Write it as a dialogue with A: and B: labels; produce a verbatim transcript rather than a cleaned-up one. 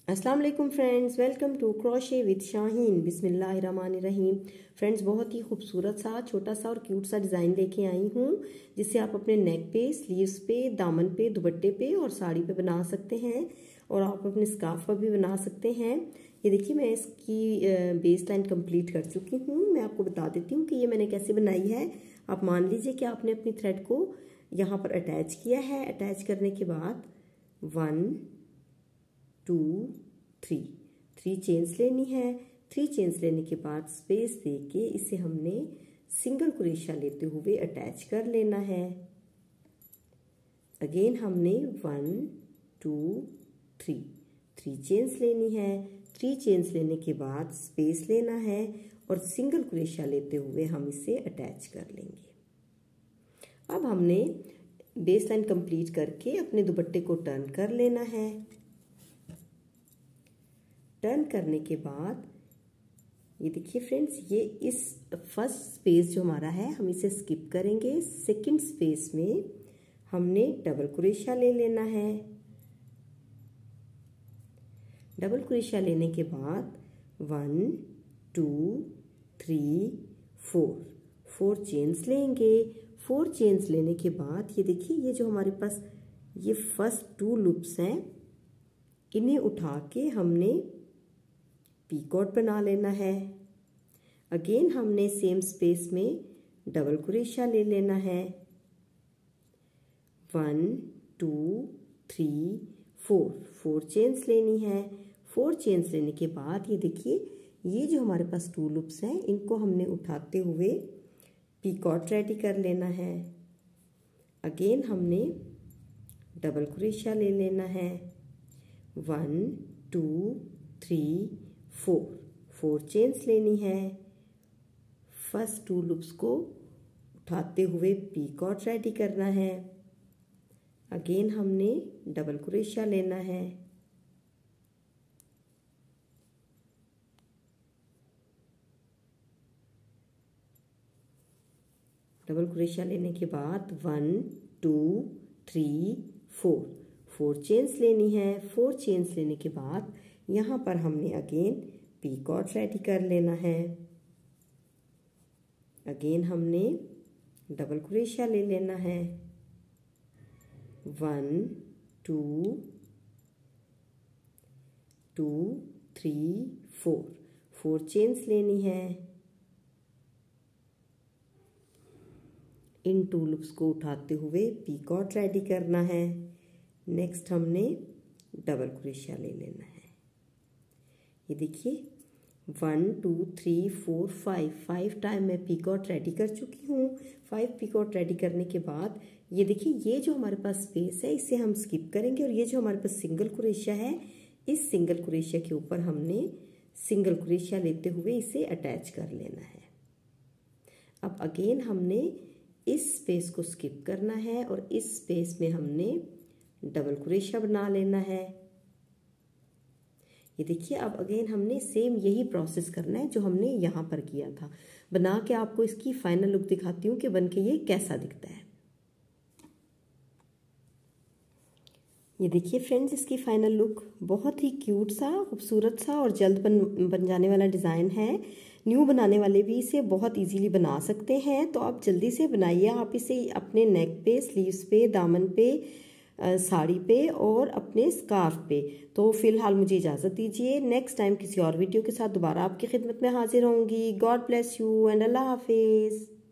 A: अस्सलाम वालेकुम friends, welcome to crochet with Shaheen. बिस्मिल्लाहिर्रहमानिर्रहीम। फ्रेंड्स, बहुत ही खूबसूरत सा छोटा सा और क्यूट सा डिज़ाइन लेके आई हूँ जिसे आप अपने नेक पे, स्लीव्स पे, दामन पे, दुपट्टे पे और साड़ी पे बना सकते हैं और आप अपने स्कार्फ पर भी बना सकते हैं। ये देखिए, मैं इसकी बेस लाइन कंप्लीट कर चुकी हूँ। मैं आपको बता देती हूँ कि ये मैंने कैसे बनाई है। आप मान लीजिए कि आपने अपनी थ्रेड को यहाँ पर अटैच किया है। अटैच करने के बाद one two three three chains लेनी है। थ्री चेन्स लेने के बाद स्पेस दे के इसे हमने सिंगल क्रोशा लेते हुए अटैच कर लेना है। अगेन हमने one two three three chains लेनी है। थ्री चेन्स लेने के बाद स्पेस लेना है और सिंगल क्रोशा लेते हुए हम इसे अटैच कर लेंगे। अब हमने बेस लाइन कंप्लीट करके अपने दुपट्टे को टर्न कर लेना है। टर्न करने के बाद ये देखिए फ्रेंड्स, ये इस फर्स्ट स्पेस जो हमारा है हम इसे स्किप करेंगे। सेकंड स्पेस में हमने डबल क्रोशा ले लेना है। डबल क्रोशा लेने के बाद one two three four four chains लेंगे। फोर चेन्स लेने के बाद ये देखिए, ये जो हमारे पास ये फर्स्ट टू लूप्स हैं, इन्हें उठा के हमने पीकॉट बना लेना है। अगेन हमने सेम स्पेस में डबल क्रोशा ले लेना है। One two three four four chains लेनी है। फोर चेन्स लेने के बाद ये देखिए, ये जो हमारे पास टू लूप्स हैं, इनको हमने उठाते हुए पीकॉट रेडी कर लेना है। अगेन हमने डबल क्रोशा ले लेना है। One two three four four chains लेनी है। फर्स्ट टू लूप्स को उठाते हुए पीकॉट रेडी करना है। अगेन हमने डबल क्रोशा लेना है। डबल क्रोशा लेने के बाद one two three four four chains लेनी है। फोर चेन्स लेने के बाद यहाँ पर हमने अगेन पीकॉट रेडी कर लेना है। अगेन हमने डबल क्रोशा ले लेना है। One two two three four four chains लेनी है। इन टू लूप्स को उठाते हुए पीकॉट रेडी करना है। नेक्स्ट हमने डबल क्रोशा ले लेना है। ये देखिए, one two three four five five time मैं पीकॉट रेडी कर चुकी हूँ। फाइव पीकॉट रेडी करने के बाद ये देखिए, ये जो हमारे पास स्पेस है इसे हम स्किप करेंगे और ये जो हमारे पास सिंगल क्रोशा है, इस सिंगल क्रोशा के ऊपर हमने सिंगल क्रोशा लेते हुए इसे अटैच कर लेना है। अब अगेन हमने इस स्पेस को स्किप करना है और इस स्पेस में हमने डबल क्रोशा बना लेना है। ये देखिए, अब अगेन हमने सेम यही प्रोसेस करना है जो हमने यहाँ पर किया था। बना के आपको इसकी फाइनल लुक दिखाती हूँ कि बन के ये कैसा दिखता है। ये देखिए फ्रेंड्स, इसकी फाइनल लुक बहुत ही क्यूट सा, खूबसूरत सा और जल्द बन बन जाने वाला डिज़ाइन है। न्यू बनाने वाले भी इसे बहुत इजीली बना सकते हैं, तो आप जल्दी से बनाइए। आप इसे अपने नेक पे, स्लीव्स पे, दामन पे, साड़ी पे और अपने स्कार्फ पे। तो फिलहाल मुझे इजाज़त दीजिए। नेक्स्ट टाइम किसी और वीडियो के साथ दोबारा आपकी खिदमत में हाजिर होंगी। गॉड ब्लेस यू एंड अल्लाह हाफिज़।